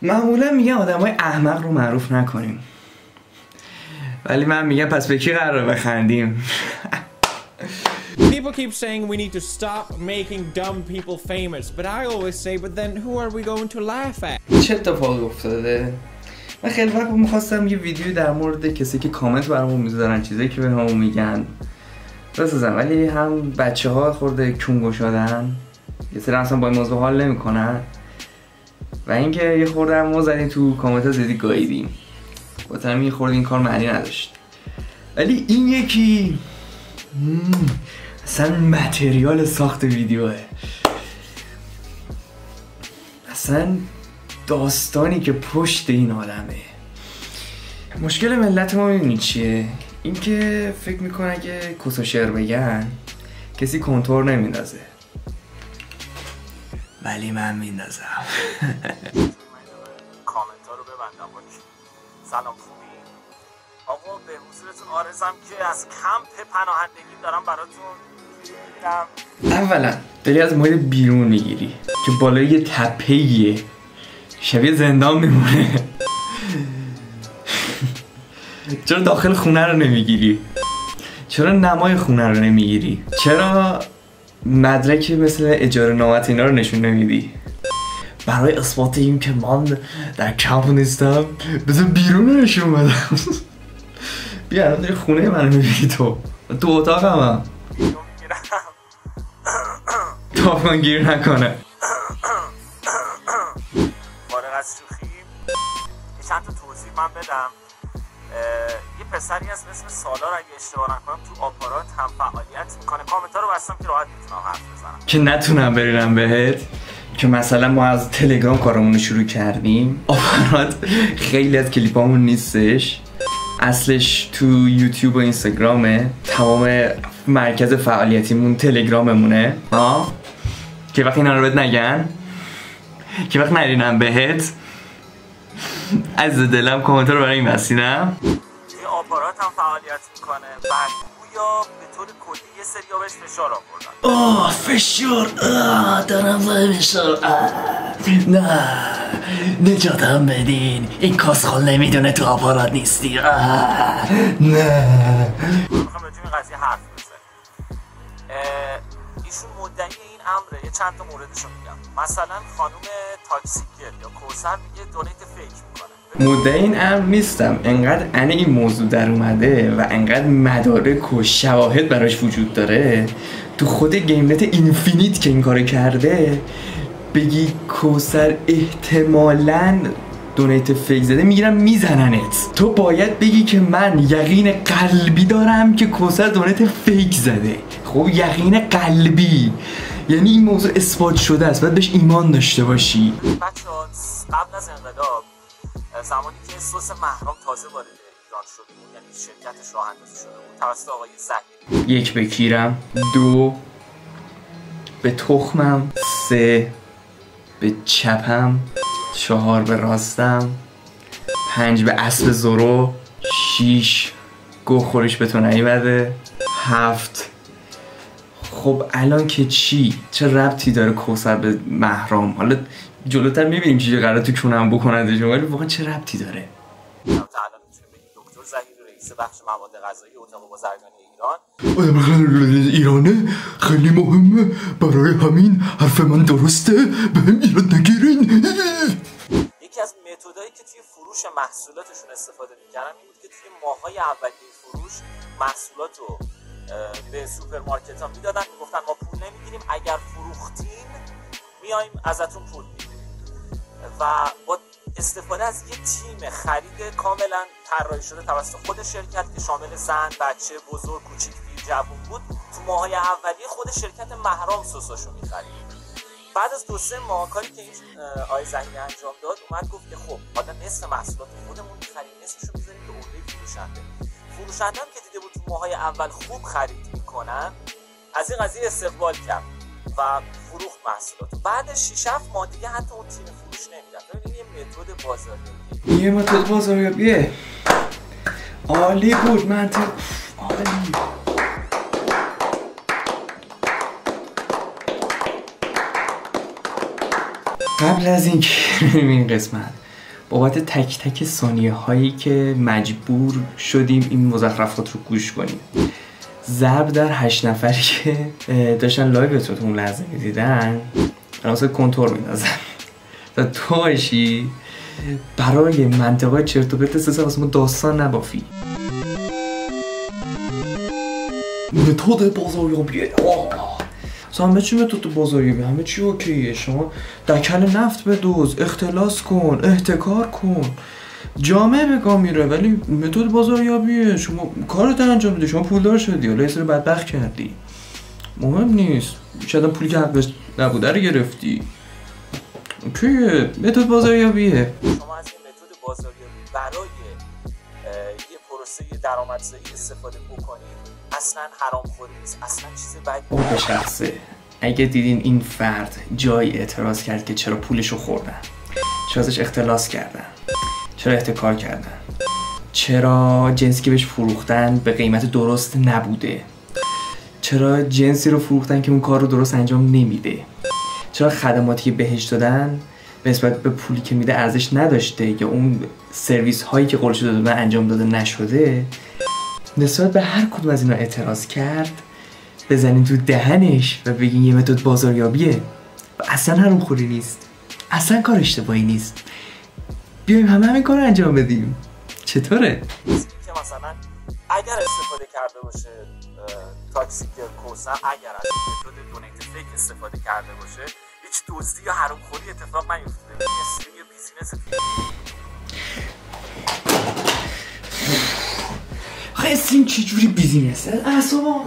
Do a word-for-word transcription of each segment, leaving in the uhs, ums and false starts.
معمولا میگن آدمای احمق رو معروف نکنیم، ولی من میگم پس به کی قراره بخندیم؟ People keep saying we need to stop making dumb people famous, but I always say, but then who are we going to laugh at? چه اتفاقی افتاده؟ من خیلی وقت میخواستم یه ویدیو در مورد کسی که کامنت برامون میذارن، چیزایی که بهمون میگن بسازم، ولی هم بچه ها خورده کونگو شدن، یه سری اصلا با این موضوع حال نمیکنن، و اینکه یه خورده هم ما زدیم تو کامنت ها زیادی گاییدیم، با همین یه خورده این کار معنی نداشت. ولی این یکی مم. اصلا متریال ساخت ویدیوه، اصلا داستانی که پشت این آدمه. مشکل ملت ما میدونی چیه؟ این که فکر میکنه که کس و شعر بگن کسی کنتور نمیندازه، ولی من میندازم. کامنت ها رو ببندم. باش سلام، خوبی؟ آقا به حضورتون آرزم که از کمپ پناهندگی دارم براتون میگیرم. اولا داری از محیط بیرون میگیری که بالای یه تپه‌ایه، شبیه زندان میمونه. چرا داخل خونه رو نمیگیری؟ چرا نمای خونه رو نمیگیری؟ چرا مدرک مثل اجاره نامت اینا رو نشون نمیدی؟ برای اثبات این که من در کمپ نیستم بذار بیرون رو نشون بدم. بیا الان داری خونه منو میبینی، تو تو اتاقم هم تاپمان گیر نکنه. فارغ از شوخی یه چند تا توضیح من بدم. یه پسری هست به اسم سالار، اگه اشتباه نکنم تو آپارات هم فعالیت میکنه. کامنت ها رو بستم که راحت میتونم حرف بزنم، که نتونم بریرم بهت که مثلا ما از تلگرام کارمون رو شروع کردیم. آپارات خیلی از کلیپامون نیستش، اصلش تو یوتیوب و اینستاگرامه. تمام مرکز فعالیتیمون تلگراممونه. ها که وقتی اینا رو بهت نگن، که وقت نرینم بهت، از دلم کامنت رو برای این بستینم. توی آپارات هم فعالیت میکنه و گویا به طور کلی یه سریا بهش فشار آوردن. آه فشار، آه دارم باید فشار، نه نجاتم بدین، این کاسخال نمیدونه تو آپارات نیستی. آه نه میخوام راجع به این قضیه حرف بزنیم. ایشون مدعی این امره. یه چند تا موردشو میگم. مثلا خانم تاکسیکل یا کوثر میگه دونیت فیک میکنه. مدعی این امر نیستم، انقدر انه این موضوع در اومده و انقدر مدارک و شواهد براش وجود داره تو خود گیمنت اینفینیت که این کارو کرده، بگی کوثر احتمالاً دونیت فیک زده میگیرم میزننت. تو باید بگی که من یقین قلبی دارم که کوثر دونیت فیک زده. خب یقین قلبی یعنی این موضوع اثبات شده است، باید بهش ایمان داشته باشی. بچه‌ها قبل از انقلاب، زمانی که سس محرام تازه وارد ایران شده بود، یعنی شرکتش راه اندازی شده بود توسط آقای زهیر، یک به کیرم، دو به تخمم، سه به چپم، چهار به راستم، پنج به اسب زورو، شیش گو خورش به تو نیومده، هفت خب الان که چی؟ چه ربطی داره کوثر به محرام؟ حالا جلوتر میبینیم چیزی قراره تو کونم بکنندش، ولی واقعا چه ربطی داره؟ تا الان میتونیم بگیم دکتر زهیر رئیس بخش مواد غذایی اتاق بازرگانی ایران. ایرانه خیلی مهمه، برای همین حرف من درسته، بهم ایراد نگیرین. یکی از متدایی که توی فروش محصولاتشون استفاده میکردن این بود که توی ماهای اولیه فروش محصولات رو به سوپرمارکت ها میدادن، میگفتن ما پول نمیگیریم، اگر فروختین میایم ازتون پول میگیریم. و با استفاده از یه تیم خرید کاملا طراحی شده توسط خود شرکت که شامل زن، بچه، بزرگ، کوچیک، پیر، جوون بود، تو ماهای اولیه خود شرکت محرام سساشو میخرید. بعد از دو سه ماه کاری که این آقای زهیر انجام داد، اومد گفت که خب حالا نصف محصولات خودمون میخریم، نصفشو میذاریم به عهده فروشنده. فروشنده هم که دیده بود تو ماهای اول خوب خرید میکنن، از این قضیه استقبال کرد و فروخت محصولات. بعد شش هفت ماه دیگه حتی اون تیم فروش نمیرفت. ببین یه متد بازاریابیه. یه متد بازاریابیه. عالی بود، منطق عالی. قبل از اینکه بریم این قسمت، بابت تک تک ثانیه هایی که مجبور شدیم این مزخرفات رو گوش کنیم. ضرب در هشت نفری که داشتن لایو تو اون لحظه میدیدن الان واسه کنتور میندازن و تو باشی برای منطقه چرت و پرت سه واسه ما داستان نبافی. متد بازاریابی اصلا همه چی متد بازاریابی، همه چی اوکیه. شما دکن نفت بدوز، اختلاس کن، احتکار کن، جامعه بگاه میره، ولی متد بازاریابیه. شما کارت انجام بده، شما پولدار شدی، حالا یه سری بدبخت کردی، مهم نیست. شاید پولی که حقش نبوده رو گرفتی، اوکیه، متد بازاریابیه. شما از این متد بازاریابی برای یه پروسه درآمدزایی استفاده بکنید اصلا حرام خوری نیست، اصلا چیز بدی اون به شخصه. اگه دیدین این فرد جای اعتراض کرد که چرا پولشو خوردن، چرا ازش اختلاس کردن، چرا احتکار کردن، چرا جنسی که بهش فروختن به قیمت درست نبوده، چرا جنسی رو فروختن که اون کار رو درست انجام نمیده، چرا خدماتی که بهش دادن به نسبت به پولی که میده ارزش نداشته یا اون سرویس هایی که قولش داده بودن انجام داده نشده، نسبت به هر کدوم از اینا اعتراض کرد، بزنین تو دهنش و بگین یه متد بازاریابیه و اصلا حرام خوری نیست، اصلا کار اشتباهی نیست. بیایم همه همین کار رو انجام بدیم. چطوره؟ که مثلا اگر استفاده کرده باشه تاکسی کوسم، اگر از متد دونیت فیک استفاده کرده باشه، هیچ دزدی یا حرام خوری اتفاق نیفتاده. این استریم یا بیزینس خیلی استریم چجوری بیزینسه؟ اعصابم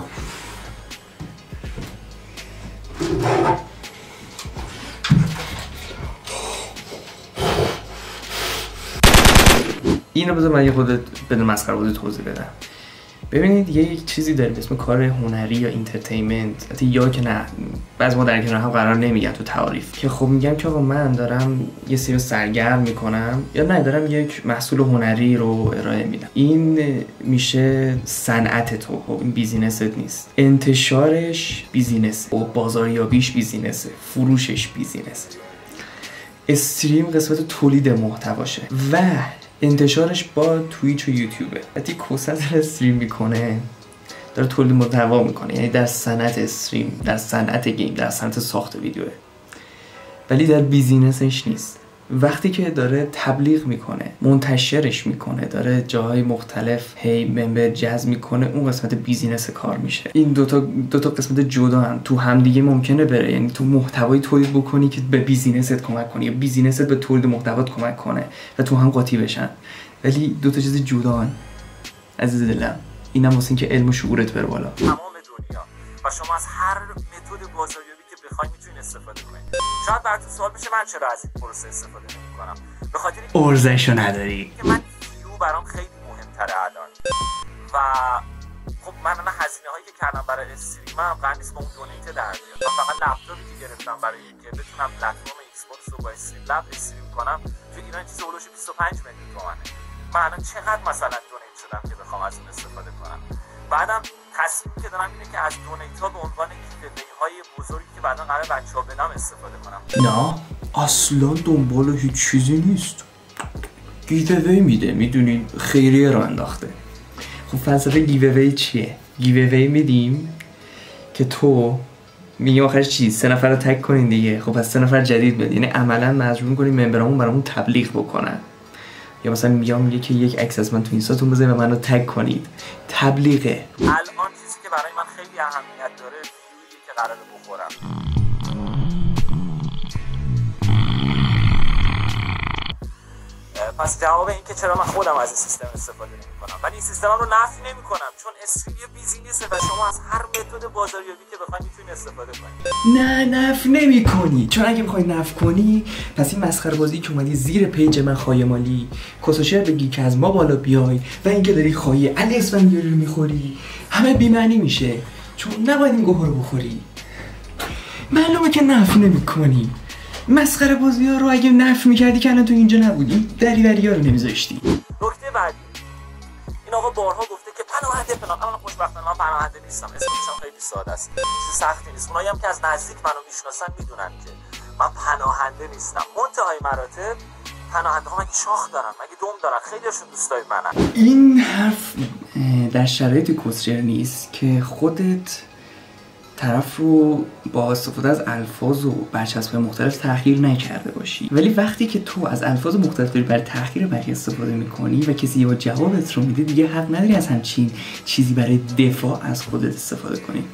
اینو بذار من یه خودت بدون مسخره بازی توضیح بدم. ببینید یه یک چیزی داره به اسم کار هنری یا اینترتینمنت، حتی یا که نه بعضی ما در کنار هم قرار نمیگن تو تعاریف، که خب میگم که آقا من دارم یه سری سرگرم میکنم یا نه دارم یک محصول هنری رو ارائه میدم. این میشه صنعت تو، خب این بیزینست نیست. انتشارش بیزینسه و بازاریابیش بیزینسه، فروشش بیزینسه. استریم قسمت تولید محتواشه و انتشارش با توییچ و یوتیوبه. وقتی کوسه داره استریم میکنه داره تولید محتوا میکنه، یعنی در صنعت استریم، در صنعت گیم، در صنعت ساخت ویدیوه، ولی در بیزینسش نیست. وقتی که داره تبلیغ میکنه، منتشرش میکنه، داره جاهای مختلف هی ممبر جذب میکنه، اون قسمت بیزینس کار میشه. این دوتا دوتا قسمت جدا هم تو همدیگه ممکنه بره، یعنی تو محتوایی تولید بکنی که به بیزینست کمک کنه یا بیزینست به تولید محتوات کمک کنه و تو هم قاطی بشن، ولی دوتا چیز جدا هن. عزیز دلم اینم واسه اینکه علم و شعورت بره بالا. تمام دنیا و شما از هر متد بازاریابی که بخواید میتونید استفاده کنید. شاید براتون سوال بشه من چرا از این پروسه استفاده نمی‌کنم؟ به خاطر اینکه ارزشو نداری. که من ویو برام خیلی مهم‌تره الان. و خب من الان هزینه‌هایی که کردم برای استریمم قرار نیست با اون دونیت در بیاد. من فقط لپتاپی که گرفتم برای اینکه بتونم پلتفرم ایکس باکس رو با استریم لب استریم کنم تو ایران چیز اولش بیست و پنج میلیون تومانه. من الان چقدر مثلا دونیت شدم که بخوام از اون استفاده کنم. بعدم تصمیمی که دارم اینه که از دونیت ها به عنوان گیووی های بزرگی که بعدا قرار بچه‌ها بدم استفاده کنم. نه اصلا دنبال هیچ چیزی نیست. گیووی میده، میدونین خیریه رو انداخته. خب فلسفه گیووی چیه؟ گیووی میدیم که تو میگیم آخرش چی؟ سه نفر رو تگ کنین دیگه. خب پس سه نفر جدید بدین، یعنی عملا مجبور کنیم ممبرامون برامون تبلیغ بکنن. یا مثلا میگم میگه که یک عکس از من تو اینستاتون بذارید و منو تگ کنید. تبلیغه. الان چیزی که برای من خیلی اهمیت داره ویویی که قراره بخورم. پس جواب این که چرا من خودم از این سیستم استفاده نمی‌کنم، ولی این سیستم رو نفی نمی‌کنم چون استریم یه بیزینسه و شما از هر متد بازاریابی که بخواید میتونید استفاده کنید. نه نفی نمی‌کنی، چون اگه بخوای نفی کنی پس این مسخره بازی که اومدی زیر پیج من خایمالی کسوشر بگی که از ما بالا بیای و اینکه داری خایه علی اسفندیاری رو می‌خوری همه بی‌معنی میشه، چون نباید این گوهر رو بخوری. معلومه که نفی نمی‌کنی. مسخره بازی ها رو اگه نفی میکردی که الان تو اینجا نبودی، دریوری ها رو نمیذاشتی. نکته بعدی این آقا بارها گفته که پناهنده فلان. اما خوشبختانه من پناهنده نیستم، اسمش هم خیلی ساده است، چیز سختی نیست. اونایی هم که از نزدیک منو میشناسن میدونن که من پناهنده نیستم. منتهای مراتب پناهنده ها مگه شاخ دارن؟ مگه دم دارن؟ خیلیشون دوستای منن. این حرف در شرایط کسچر نیست که خودت طرف رو با استفاده از الفاظ و برچسب‌های مختلف تحقیر نکرده باشی، ولی وقتی که تو از الفاظ مختلف داری برای تحقیر بقیه استفاده میکنی و کسی یه جوابت رو میده، دیگه حق نداری از همچین چیزی برای دفاع از خودت استفاده کنی.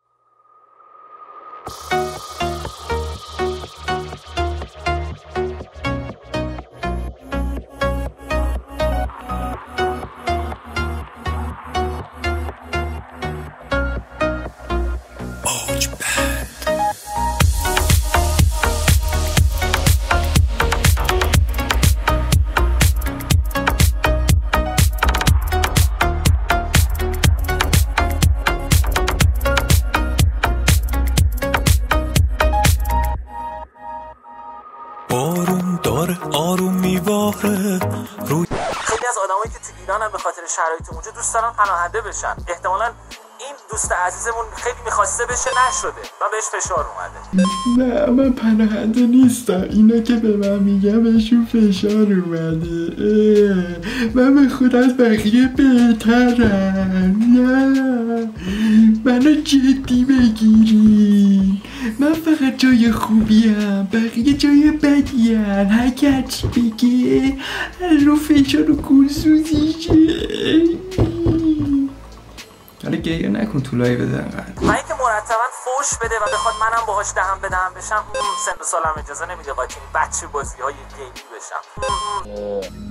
بارون داره آروم میواره روی خیلی از آدمایی که تو ایران هم به خاطر شرایط اونجا دوست دارن پناهنده بشن. احتمالاً این دوست عزیزمون خیلی میخواسته بشه نشده و بهش فشار اومده. نه من پناهنده نیستم، اینا که به من میگن بهشون فشار اومده. من به خود از بقیه بهترم. نه منو جدی بگیرین، من فقط جای خوبیم، بقیه جای بدیم. هر که هرچی بگه رو فشار و گلسوزیشه. حالا گریه نکن طولایی بده انقدر. من اینکه مرتبا فوش بده و بخواد منم باهاش دهم بدهم بشم، سن و سالم اجازه نمیده قاطی بچه بازی های گیمی بشم.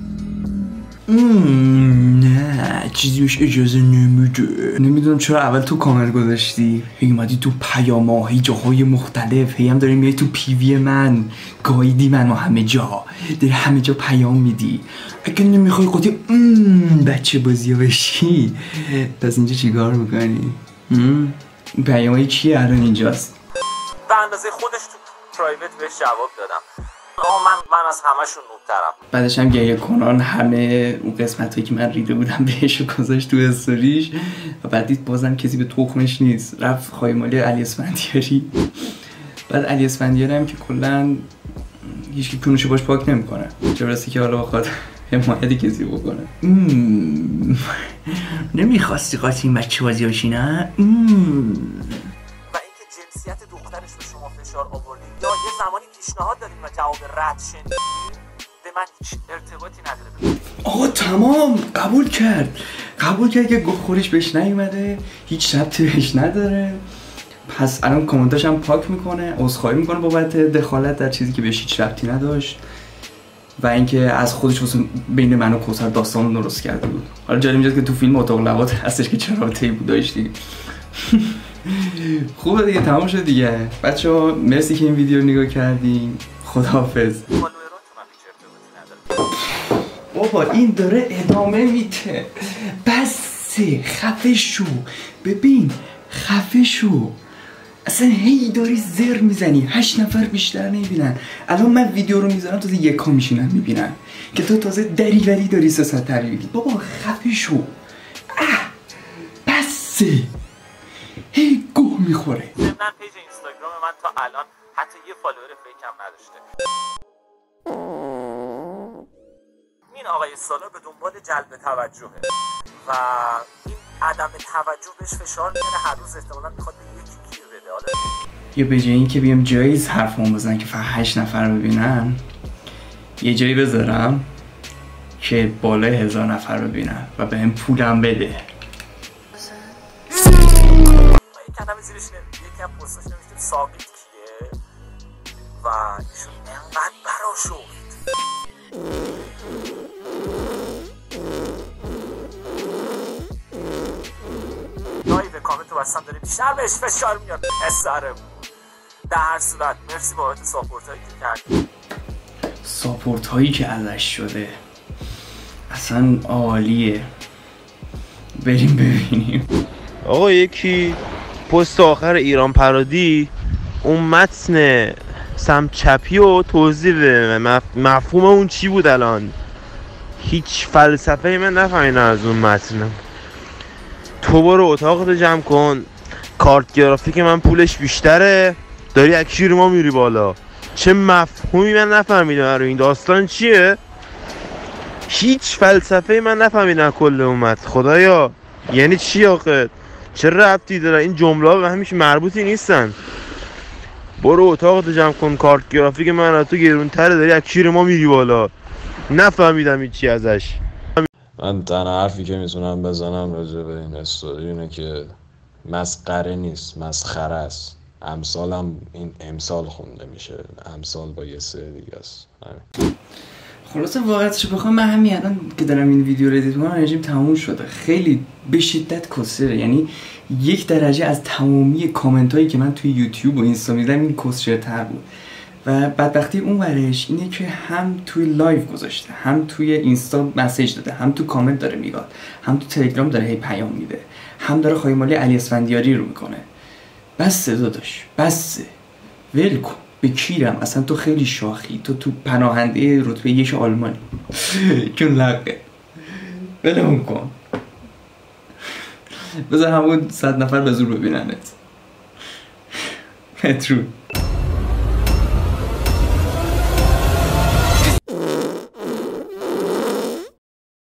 نه چیزیش اجازه نمیده. نمیدونم چرا اول تو کامل گذاشتی، هی اومدی تو پیام‌ها، هی جاهای مختلف، هی هم داری میای تو پیوی من، گاییدی منو همه جا، داری همه جا پیام میدی. اگه نمیخوای قاطی بچه بازی ها بشی، پس اینجا چیکار میکنی؟ این پیام‌های چیه الان اینجاست؟ به اندازه خودش تو پرایوت بهش جواب دادم. آه من من از همشون نوبترم. بعدش هم گریه کنان همه اون قسمت هایی که من ریده بودم بهشو گذاشت تو استوریش و بعد دید بازم کسی به تخمش نیست، رفت خایمالی علی اسفندیاری. بعد علی اسفندیاری هم که کلا هیچ کی کونشو باش پاک نمیکنه، چه برسه که حالا بخواد حمایتی کسی بکنه. نمیخواستی قاطی این بچه بازی باشی نه؟ و اینکه جنسیت دخترش به شما فشار آوردید یا یه زمانی پیشنهاد دادیم و جواب رد شنیدید، به من هیچ ارتباطی نداره. آقا تمام قبول کرد، قبول کرد که گفت خورش بهش نیومده، هیچ ربطی بهش نداره. پس الان کامنتاش هم پاک میکنه، عذرخواهی میکنه بابت دخالت در چیزی که بهش هیچ ربطی نداشت و اینکه از خودش واسه بین من و کوثر داستان درست کرده بود. حالا جالب اینجاست که تو فیلم اتاق لبات هستش که چرا رابطه‌ای بود داشتی. خوبه دیگه، تمام شد دیگه. بچه‌ها مرسی که این ویدیو رو نگاه کردین. خداحافظ. بابا این داره ادامه میده. بسه، خفه شو. ببین خفه شو. اصلا هی داری زر میزنی، هشت نفر بیشتر نمیبینن. الان من ویدیو رو میذارم تازه یکا میشینن میبینن که تو تازه دریوری داری سه ساعت تحلیل. بابا خفه شو. اه بسه، هی گوه میخوره. ضمن پیج اینستاگرام من تا الان حتی یه فالوور فیکم نداشته. این آقای سالار به دنبال جلب توجهه و این عدم توجه بهش فشار میاره. هر روز احتمالاً میخواد به یکی گیر بده. حالا یا به جای اینکه بیام جایی حرفمون بزنن که فقط هشت نفر ببینن، یه جایی بذارم که بالای هزار نفر ببینن و بهم پولم بده. کلمه زیرش یکی از پستاش نوشته ساقیت کیه و ایشون انقدر برا شد. نایی به کامنت رو بستم داره بیشتر بهش فشار میاد. پسرم در هر صورت مرسی بابت ساپورت هایی که کردی. ساپورت هایی که ازش شده اصلا عالیه. بریم ببینیم. آقا یکی پست آخر ایران پرودی اون متن سمت چپی رو توضیح بده، مفهوم اون چی بود. الان هیچ فلسفه‌ای من نفهمیدم از اون متن. تو برو اتاقتو جمع کن، کارت گرافیک من پولش بیشتره، داری اکی رو ما میری بالا. چه مفهومی من نفهمیدم رو این داستان چیه؟ هیچ فلسفه من نفهمیدم کل اومد. خدایا یعنی چی آخه؟ چه ربطی داره این جمله ها به همیشه مربوطی نیستن. برو اتاق جمع کن، کارت گرافیک من از تو گرونتره، داری از کیر ما میری بالا. نفهمیدم این چی ازش. من تنها حرفی که میتونم بزنم راجع به این استوری اینه که مسخره نیست، مسخره است. امسالم این امسال خونده میشه، امسال با یه سه دیگه است. خلاصه واقعیتش بخوام من همین الان که دارم این ویدیو رو ادیت می‌کنم رژیم تموم شده. خیلی به شدت کسره، یعنی یک درجه از تمامی کامنت هایی که من توی یوتیوب و اینستا میدم این کسرتر بود. و بدبختی اون ورش اینه که هم توی لایو گذاشته، هم توی اینستا مسیج داده، هم تو کامنت داره میگاد، هم تو تلگرام داره هی پیام میده، هم داره خایمالی علی اسفندیاری رو میکنه. بس داداش، بس ول کن، به کیرم. اصلا تو خیلی شاخی، تو تو پناهنده رتبه یک آلمانی کن لقه ولمون کن. بذار همون صد نفر به زور ببیننت. مترو